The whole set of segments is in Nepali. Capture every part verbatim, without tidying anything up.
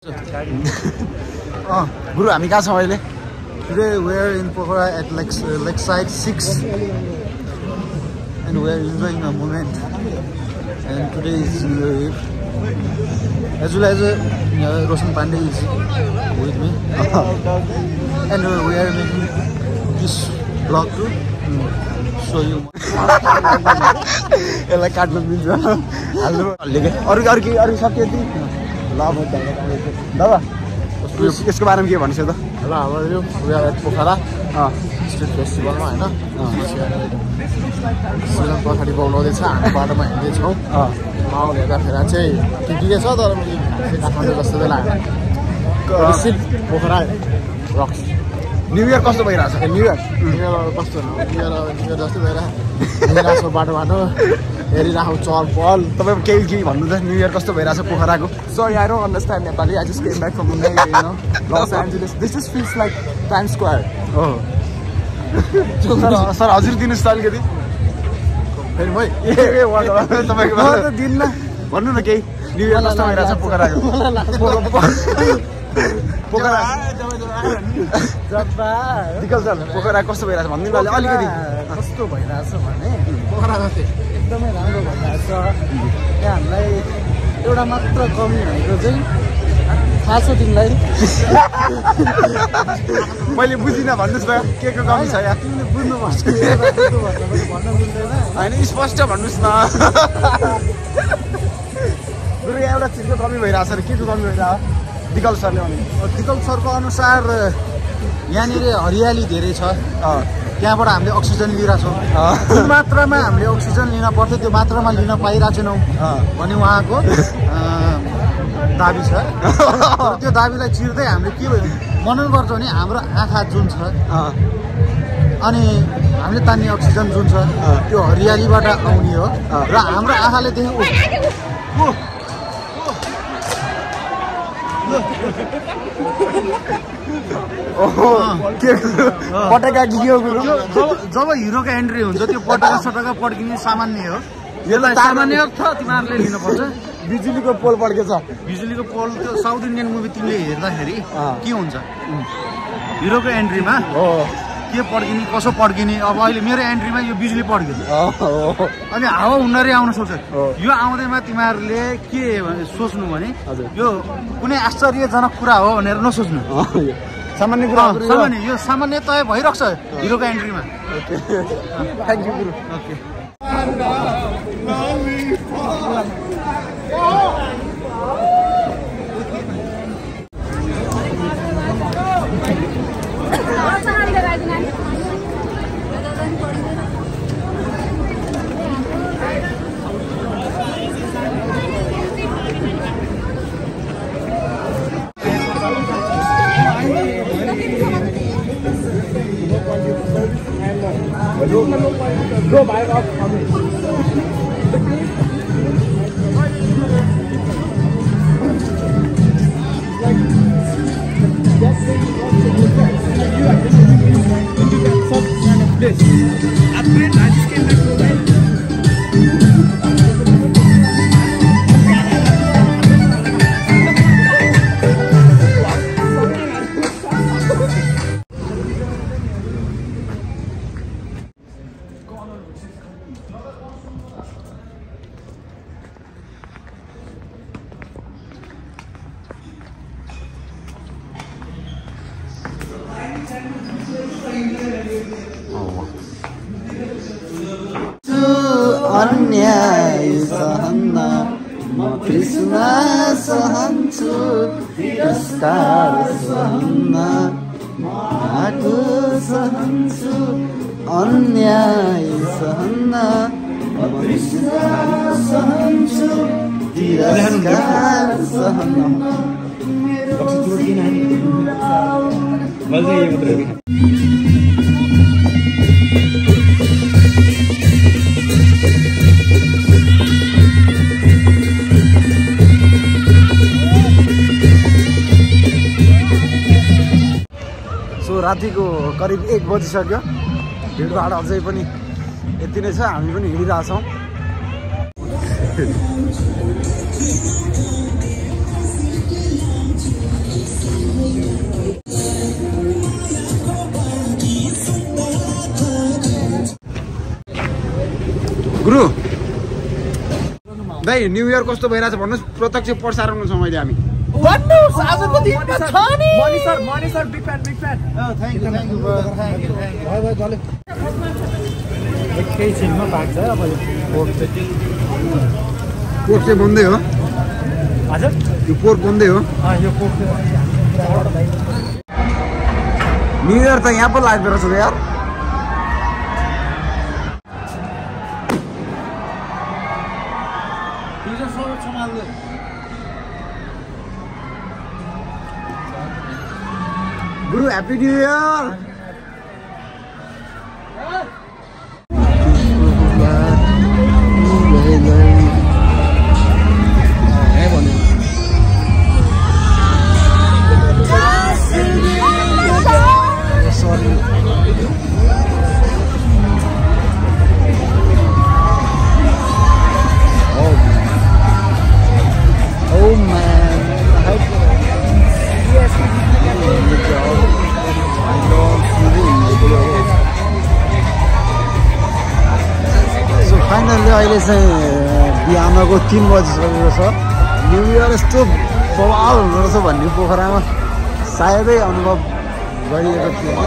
अँ गुरु हामी कहाँ छौँ अहिले? Today we are in Pokhara at Lake, uh, Lakeside six and we are enjoying a moment, and today is New Year Eve as well as uh, Roshan Pandey is with me and uh, we are making this vlog to show you. यसलाई काट्नु मिल्छ हाल्नु अरु अरु के अरु सब के ल दादा यसको बारेमा के भन्नुहुन्छ त? ल हाम्रो यो पोखरा स्ट्रिट फेस्टिभलमा हैन सिलम पछाडि बोलाउँदैछ हामी बाटोमा हिँड्दैछौँ माहौल हेर्दाखेरि चाहिँ ठिकै छ तर मैले काठमाडौँ जस्तो चाहिँ लाग्यो पोखरा रक्स। न्यू इयर कस्तो भइरहेछ? न्यू इयर न्यू इयर कस्तो न्यू इयर न्यू इयर जस्तो भइरहेको छ बाटो बाटो हेरिराखौँ चल पल। तपाईँ केही केही भन्नु त न्यू इयर कस्तो भइरहेछ पोखराको? Sorry, I don't understand Nepali. I just came back from Mumbai, you know, Los Angeles. This just feels like Times Square. Oh. Sir हजुर दिनुहोस् त अलिकति फेरि मै ए तपाईँको त दिन्न भन्नु न केही न्यू इयर कस्तो भइरहेछ पोखराको? पोखरा दिक्कत छ पोखरा कस्तो भइरहेछ भनिदिनु न अलिकति। कस्तो भइरहेछ भने पोखरा जस्तै एकदमै राम्रो भइरहेछ। यहाँ हामीलाई एउटा मात्र कमी भनेको चाहिँ थाहा छ तिमीलाई? मैले बुझिनँ भन्नुहोस् न के को कमी छ यहाँ? तिमीले बुझ्नुपर्छ भन्न मिल्दैन होइन स्पष्ट भन्नुहोस् न। बरु यहाँ एउटा चिजको कमी भइरहेछ र के को कमी भइरहेछ विकल्प सरले भने? विकल्प सरको अनुसार यहाँनिर हरियाली धेरै छ, त्यहाँबाट हामीले अक्सिजन लिइरहेछौँ। जुन मात्रामा हामीले अक्सिजन लिन पर्थ्यो त्यो मात्रामा लिन पाइरहेको छैनौँ भन्ने उहाँको दाबी छ। त्यो दाबीलाई चिर्दै हामीले के मनन गर्छौँ भने हाम्रो आँखा जुन छ अनि हामीले तान्ने अक्सिजन जुन छ त्यो हरियालीबाट आउने हो र हाम्रो आँखाले देखेको पटका गियो गुरु जब हिरोको एन्ट्री हुन्छ त्यो पटका सटका पड्किने सामान्य हो। यसलाई सामान्य छ तिमीहरूले लिनुपर्छ। बिजुलीको पोल पड्केछ। बिजुलीको पोल त्यो साउथ इन्डियन मुभी तिमीले हेर्दाखेरि के हुन्छ हिरोको एन्ट्रीमा के पड्किने कसो पड्किने। अब अहिले मेरो एन्ट्रीमा यो बिजुली पड्किन्छ अनि हावा हुन्डरी आउन सक्छ। यो आउँदैमा तिमीहरूले के सोच्नु भने यो कुनै आश्चर्यजनक कुरा हो भनेर नसोच्नु। सामान्य कुरा सामान्य यो सामान्य तय भइरहेको छ हिरोको एन्ट्रीमा। थ्याङ्क यू गुरु। Okay Go buy it off for me. Like, that's the you are just into that some kind of this. Upgrade, I just came back from Mumbai. अन्याय सहन्न म कृष्ण सहन्छु तिरस्कार सहन्न आगो सहन्छु अन्याय सहन्न म कृष्ण सहन्छु तिरस्कार सहन्न। रातिको करिब एक बजिसक्यो। भिडभाड अझै पनि यति नै छ। हामी पनि हिँडिरहेछौँ। गुरु दाइ न्यू इयर कस्तो भइरहेछ भन्नुहोस् प्रत्यक्ष प्रसारणमा छौँ अहिले हामी भन्नुहोस् आजको दिनमा छ नि Mani sir Mani sir big fan big fan thank you thank you thank you भाइ भाइ चल्यो एकैछिनमा पाक्छ अब यो पोर्क चाहिँ पोर्क चाहिँ बन्दै हो हजुर यो पोर्क बन्दै हो यो पोर्क न्यू इयर त यहाँ पो लाग्दो रहेछ यार गुरु ह्याप्पी न्यू इयर फाइनल्ली अहिले चाहिँ बिहानको तिन बजिसकेको छ न्यु इयर यस्तो बवाल हुँदो रहेछ भन्ने पोखरामा सायदै अनुभव गरिएको थियो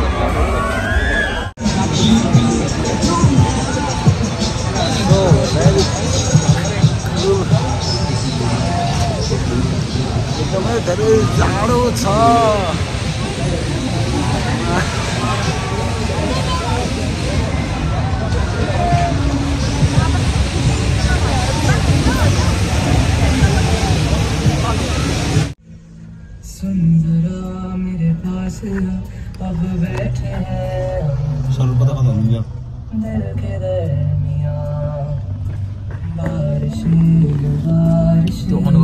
एकदमै धेरै जाडो छ अब बैठे हैं सर पता कता हुन्छ दिल के दरमियां बारिश बारिश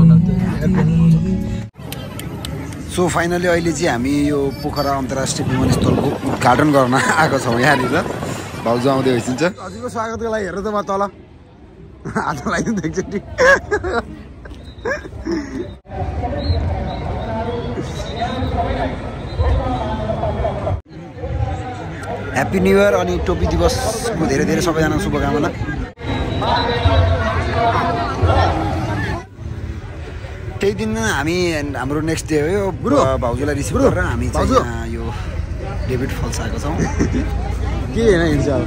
सो फाइनली अहिले चाहिँ हामी यो पोखरा अन्तर्राष्ट्रिय विमानस्थलको उद्घाटन गर्न आएको छौँ यहाँनिर भाउजू आउँदै होइसिन्छ हजुरको स्वागतको लागि हेर्नु त म तल हात लगाइदिनु एकचोटि ह्याप्पी न्यू इयर अनि टोपी दिवसको धेरै धेरै सबैजना शुभकामना त्यही दिन हामी हाम्रो नेक्स्ट डे हो भाउजूलाई रिसिभ गरेर हामी चाहिँ यो डेभिड फल्स आएको छौँ के होइन हिँड्छ अब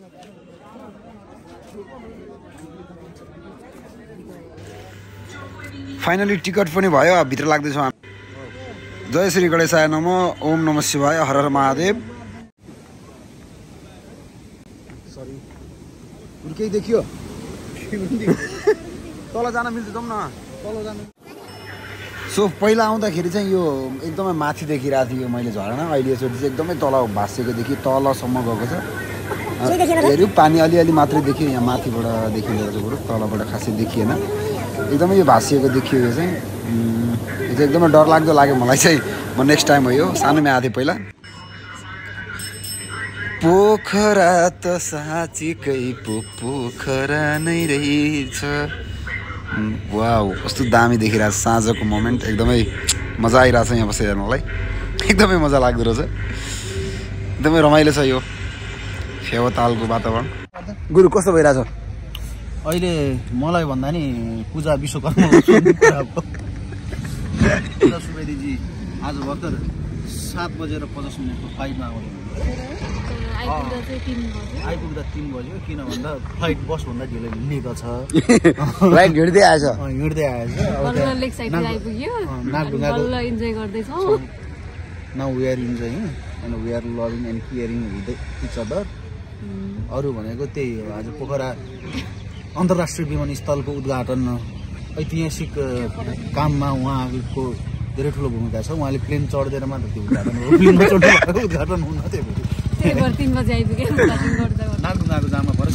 फाइनली टिकट पनि भयो भित्र लाग्दैछौँ जय श्री गणेशाय नमः ओम नमः शिवाय हर हर महादेव केही देखियो तल जान मिल्छ जाउँ न तल जानु सो पहिला आउँदाखेरि चाहिँ यो एकदमै माथि देखिरहेको थियो मैले झरना अहिले यसरी चाहिँ एकदमै तल भाँसिएको देखि तलसम्म गएको छ हेऱ्यो पानी अलिअलि मात्रै देखियो यहाँ माथिबाट देखिँदो रहेछ बरु तलबाट खासै देखिएन एकदमै यो भाँसिएको देखियो यो चाहिँ यो चाहिँ एकदमै डरलाग्दो लाग्यो मलाई चाहिँ म नेक्स्ट टाइम हो यो सानोमै आएको थिएँ पहिला पोखरा त साँच्चीकै पो पोखरा नै रहेछ वाउ कस्तो दामी देखिरहेको छ साँझको मोमेन्ट एकदमै मजा आइरहेछ यहाँ बसेर हेर्नलाई एकदमै मजा लाग्दो रहेछ एकदमै रमाइलो छ यो फेवातालको वातावरण गुरु कस्तो भइरहेछ अहिले मलाई भन्दा नि पूजा विश्वकर्मा पूजा सुवेदीजी आज भर्खर सात बजेर पचास मिनटको फ्लाइटमा आउने आइपुग्दा तिन बज्यो किन भन्दा फ्लाइट बसभन्दा ढिलो हिँडेको छ फ्लाइट हिँड्दै आएछ हिँड्दै आएछ now we are enjoying and we are loving and caring with each other अरू भनेको त्यही हो आज पोखरा अन्तर्राष्ट्रिय विमानस्थलको उद्घाटन ऐतिहासिक काममा उहाँको धेरै ठुलो भूमिका छ उहाँले प्लेन चढ्दैन मात्र त्यो उद्घाटन हो प्लेनमा चढ्नु उद्घाटन हुन त्यही नागु नागु जामा पर्छ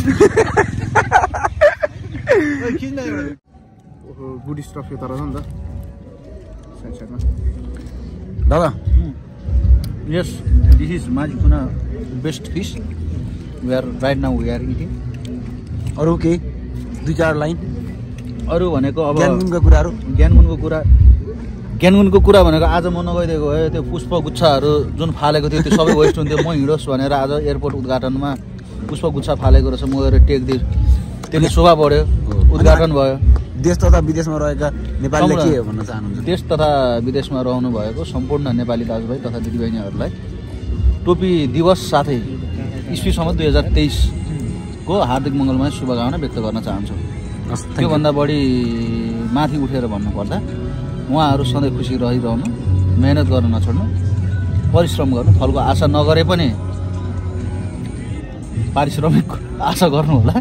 गुड स्टफ यो तर छ नि त साइड साइडमा दादा yes this is Majhikuna best fish we are right now we are eating अरू केही दुई चार लाइन अरू भनेको अब ज्ञानगुणको कुराहरू ज्ञानगुणको कुरा ज्ञानगुणको कुरा भनेको आज म नगइदिएको भए त्यो पुष्पगुच्छाहरू जुन फालेको थियो त्यो सबै वेस्ट हुन्थ्यो म हिँडोस् भनेर आज एयरपोर्ट उद्घाटनमा पुष्पगुच्छा फालेको रहेछ म गएर टेक दिस त्यसले शोभा बढ्यो, उद्घाटन भयो। देश तथा विदेशमा रहेका नेपालीले के भन्न चाहनुहुन्छ? देश तथा विदेशमा रहनु भएको सम्पूर्ण नेपाली दाजुभाइ तथा दिदीबहिनीहरूलाई टोपी दिवस साथै इस्वीसम्म दुई हजार तेइसको हार्दिक मङ्गलमय शुभकामना व्यक्त गर्न चाहन्छु। त्योभन्दा बढी माथि उठेर भन्नुपर्दा उहाँहरू सधैँ खुसी रहिरहनु, मेहनत गर्न नछोड्नु, परिश्रम गर्नु, फलको आशा नगरे पनि पारिश्रमिक आशा गर्नु होला।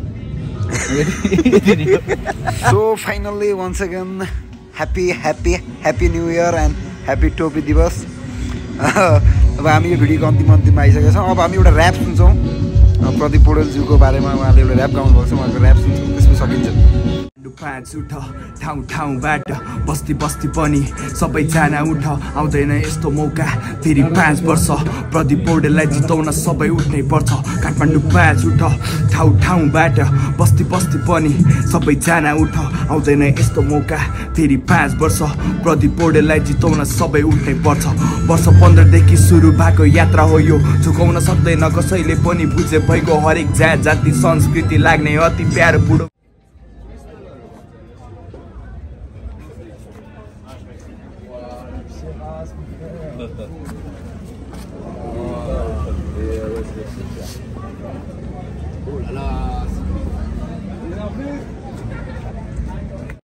So finally once again happy happy happy new year and happy टोपी दिवस। अब हामी यो भिडियोको अन्तिम अन्तिममा आइसकेका छौँ। अब हामी एउटा ऱ्याप सुन्छौँ प्रदीप पौडेलज्यूको बारेमा। उहाँले एउटा ऱ्याप गाउनु भएको छ, उहाँको ऱ्याप सुन्छौँ, त्यसपछि सकिन्छ। पाँच उठ ठाउँ ठाउँबाट बस्ती बस्ती पनि सबैजना उठ, आउँदैन यस्तो मौका फेरि पाँच वर्ष प्रदीप पौडेललाई जिताउन सबै उठ्नै पर्छ। काठमाडौँ पाँच उठ ठाउँ ठाउँबाट बस्ती बस्ती पनि सबैजना उठ, आउँदैन यस्तो मौका फेरि पाँच वर्ष प्रदीप पौडेललाई जिताउन सबै उठ्नै पर्छ। वर्ष पन्ध्रदेखि सुरु भएको यात्रा हो यो, झुकाउन सक्दैन कसैले पनि, बुझे भइगयो हरेक जात जाति संस्कृति लाग्ने अति प्यारो बुढो। Oh là là.